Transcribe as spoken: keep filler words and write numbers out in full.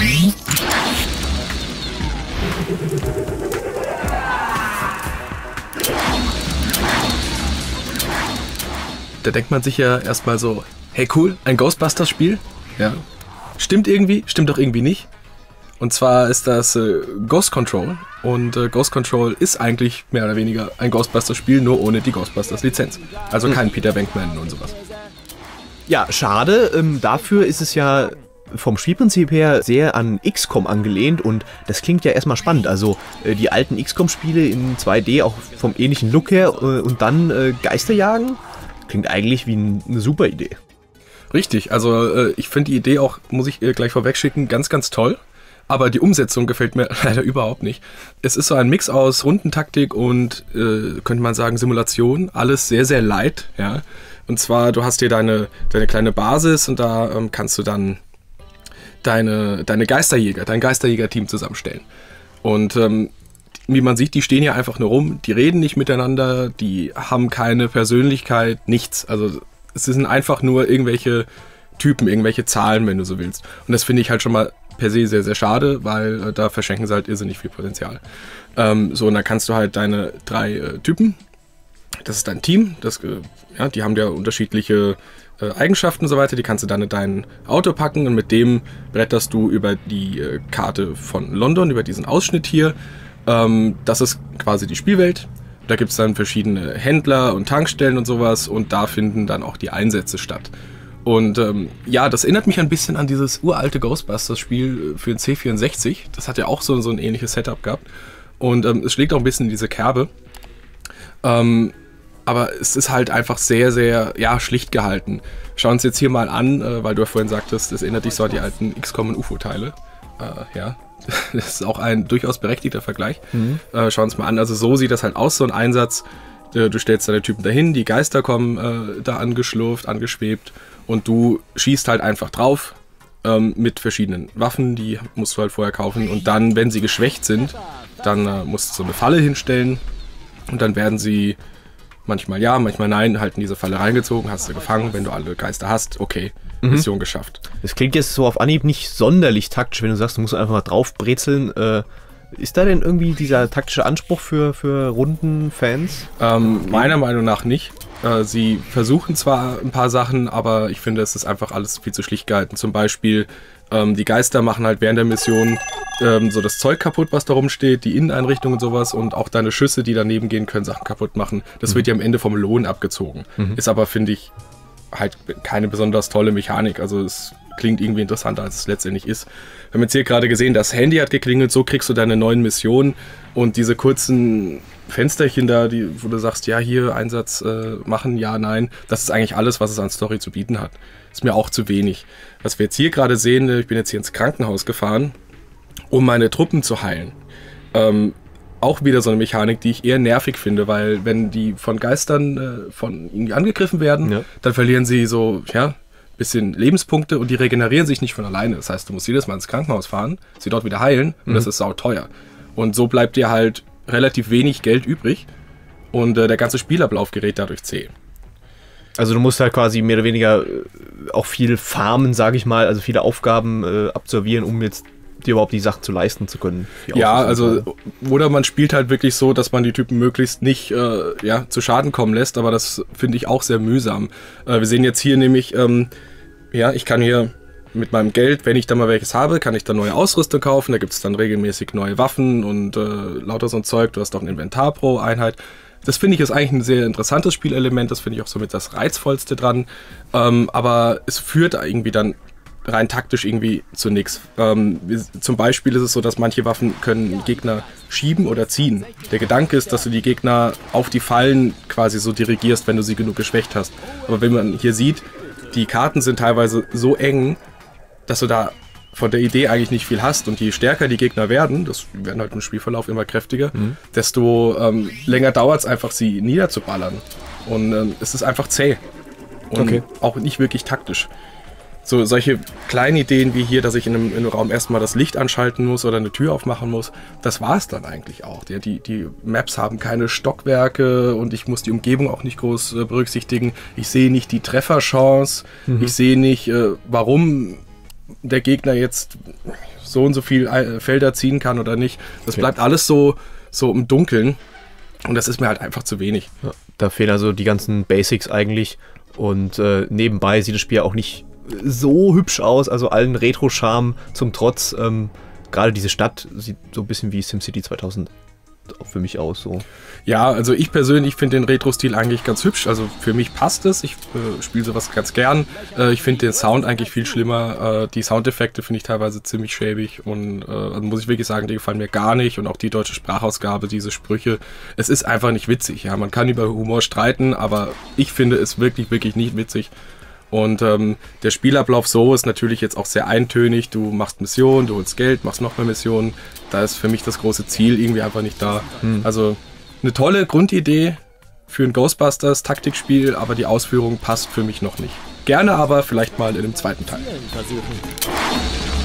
Da denkt man sich ja erstmal so, hey cool, ein Ghostbusters-Spiel? Ja. Stimmt irgendwie, stimmt doch irgendwie nicht. Und zwar ist das äh, Ghost Control. Und äh, Ghost Control ist eigentlich mehr oder weniger ein Ghostbusters-Spiel, nur ohne die Ghostbusters-Lizenz. Also kein hm. Peter Venkman und sowas. Ja, schade. Ähm, dafür ist es ja vom Spielprinzip her sehr an X COM angelehnt und das klingt ja erstmal spannend. Also äh, die alten X COM-Spiele in zwei D, auch vom ähnlichen Look her äh, und dann äh, Geister jagen. Klingt eigentlich wie ein, eine super Idee. Richtig, also äh, ich finde die Idee auch, muss ich äh, gleich vorwegschicken, ganz, ganz toll. Aber die Umsetzung gefällt mir leider überhaupt nicht. Es ist so ein Mix aus Rundentaktik und, äh, könnte man sagen, Simulation. Alles sehr, sehr light, ja. Und zwar, du hast hier deine, deine kleine Basis und da ähm, kannst du dann deine, deine Geisterjäger, dein Geisterjäger-Team zusammenstellen. Und ähm, wie man sieht, die stehen hier einfach nur rum, die reden nicht miteinander, die haben keine Persönlichkeit, nichts. Also es sind einfach nur irgendwelche Typen, irgendwelche Zahlen, wenn du so willst. Und das finde ich halt schon mal per se sehr, sehr schade, weil äh, da verschenken sie halt irrsinnig viel Potenzial. Ähm, so, und dann kannst du halt deine drei äh, Typen, das ist dein Team, das, äh, ja, die haben ja unterschiedliche äh, Eigenschaften und so weiter, die kannst du dann in dein Auto packen und mit dem bretterst du über die äh, Karte von London, über diesen Ausschnitt hier. Ähm, das ist quasi die Spielwelt. Da gibt es dann verschiedene Händler und Tankstellen und sowas und da finden dann auch die Einsätze statt. Und ähm, ja, das erinnert mich ein bisschen an dieses uralte Ghostbusters-Spiel für den C vierundsechzig. Das hat ja auch so, so ein ähnliches Setup gehabt. Und ähm, es schlägt auch ein bisschen in diese Kerbe. Ähm, aber es ist halt einfach sehr, sehr ja, schlicht gehalten. Schauen wir uns jetzt hier mal an, äh, weil du ja vorhin sagtest, das erinnert dich so an die alten X COM und U F O-Teile. Äh, ja, das ist auch ein durchaus berechtigter Vergleich. Mhm. Äh, schauen wir uns mal an. Also so sieht das halt aus, so ein Einsatz. Du stellst deine Typen dahin, die Geister kommen äh, da angeschlurft, angeschwebt und du schießt halt einfach drauf ähm, mit verschiedenen Waffen, die musst du halt vorher kaufen und dann, wenn sie geschwächt sind, dann äh, musst du so eine Falle hinstellen und dann werden sie manchmal ja, manchmal nein, halt in diese Falle reingezogen, hast du gefangen, wenn du alle Geister hast, okay, mhm. Mission geschafft. Das klingt jetzt so auf Anhieb nicht sonderlich taktisch, wenn du sagst, du musst einfach mal drauf brezeln. Äh Ist da denn irgendwie dieser taktische Anspruch für, für Rundenfans? Ähm, meiner Meinung nach nicht. Äh, sie versuchen zwar ein paar Sachen, aber ich finde, es ist einfach alles viel zu schlicht gehalten. Zum Beispiel, ähm, die Geister machen halt während der Mission ähm, so das Zeug kaputt, was da rumsteht, die Inneneinrichtungen und sowas und auch deine Schüsse, die daneben gehen können, Sachen kaputt machen. Das mhm. wird ja am Ende vom Lohn abgezogen. Mhm. Ist aber, finde ich, halt keine besonders tolle Mechanik. Also es klingt irgendwie interessanter, als es letztendlich ist. Wir haben jetzt hier gerade gesehen, das Handy hat geklingelt, so kriegst du deine neuen Missionen und diese kurzen Fensterchen da, die, wo du sagst, ja, hier Einsatz äh, machen, ja, nein. Das ist eigentlich alles, was es an Story zu bieten hat. Ist mir auch zu wenig. Was wir jetzt hier gerade sehen, ich bin jetzt hier ins Krankenhaus gefahren, um meine Truppen zu heilen. Ähm, auch wieder so eine Mechanik, die ich eher nervig finde, weil wenn die von Geistern äh, von irgendwie angegriffen werden, ja. dann verlieren sie so, ja, bisschen Lebenspunkte und die regenerieren sich nicht von alleine. Das heißt, du musst jedes Mal ins Krankenhaus fahren, sie dort wieder heilen und mhm. das ist sauteuer. Und so bleibt dir halt relativ wenig Geld übrig und äh, der ganze Spielablauf gerät dadurch zäh. Also du musst halt quasi mehr oder weniger äh, auch viel farmen, sage ich mal, also viele Aufgaben äh, absolvieren, um jetzt dir überhaupt die Sachen zu leisten zu können. Ja, also oder man spielt halt wirklich so, dass man die Typen möglichst nicht äh, ja, zu Schaden kommen lässt, aber das finde ich auch sehr mühsam. Äh, wir sehen jetzt hier nämlich, ähm, ja, ich kann hier mit meinem Geld, wenn ich dann mal welches habe, kann ich dann neue Ausrüstung kaufen, da gibt es dann regelmäßig neue Waffen und äh, lauter so ein Zeug, du hast auch ein Inventar pro Einheit. Das finde ich ist eigentlich ein sehr interessantes Spielelement, das finde ich auch somit das Reizvollste dran, ähm, aber es führt irgendwie dann rein taktisch irgendwie zu nichts. Ähm, zum Beispiel ist es so, dass manche Waffen können Gegner schieben oder ziehen. Der Gedanke ist, dass du die Gegner auf die Fallen quasi so dirigierst, wenn du sie genug geschwächt hast. Aber wenn man hier sieht, die Karten sind teilweise so eng, dass du da von der Idee eigentlich nicht viel hast. Und je stärker die Gegner werden, das werden halt im Spielverlauf immer kräftiger, mhm. desto ähm, länger dauert es einfach, sie niederzuballern. Und ähm, es ist einfach zäh. Und okay. auch nicht wirklich taktisch. So solche kleinen Ideen wie hier, dass ich in einem, in einem Raum erstmal das Licht anschalten muss oder eine Tür aufmachen muss, das war es dann eigentlich auch. Die, die, die Maps haben keine Stockwerke und ich muss die Umgebung auch nicht groß äh, berücksichtigen. Ich sehe nicht die Trefferchance, mhm. ich sehe nicht, äh, warum der Gegner jetzt so und so viel Felder ziehen kann oder nicht. Das bleibt ja. alles so, so im Dunkeln und das ist mir halt einfach zu wenig. Ja, da fehlen also die ganzen Basics eigentlich und äh, nebenbei sieht das Spiel auch nicht so hübsch aus, also allen Retro-Charme zum Trotz. Ähm, gerade diese Stadt sieht so ein bisschen wie SimCity zweitausend für mich aus. So. Ja, also ich persönlich finde den Retro-Stil eigentlich ganz hübsch. Also für mich passt es. Ich äh, spiele sowas ganz gern. Äh, ich finde den Sound eigentlich viel schlimmer. Äh, die Soundeffekte finde ich teilweise ziemlich schäbig. Und äh, also muss ich wirklich sagen, die gefallen mir gar nicht. Und auch die deutsche Sprachausgabe, diese Sprüche. Es ist einfach nicht witzig. Ja, man kann über Humor streiten, aber ich finde es wirklich, wirklich nicht witzig. Und ähm, der Spielablauf so ist natürlich jetzt auch sehr eintönig. Du machst Missionen, du holst Geld, machst noch mehr Missionen. Da ist für mich das große Ziel irgendwie einfach nicht da. Hm. Also eine tolle Grundidee für ein Ghostbusters-Taktikspiel, aber die Ausführung passt für mich noch nicht. Gerne aber vielleicht mal in einem zweiten Teil.